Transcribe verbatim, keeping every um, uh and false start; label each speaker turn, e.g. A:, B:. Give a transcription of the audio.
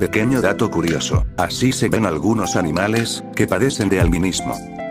A: Pequeño dato curioso, así se ven algunos animales, que padecen de albinismo.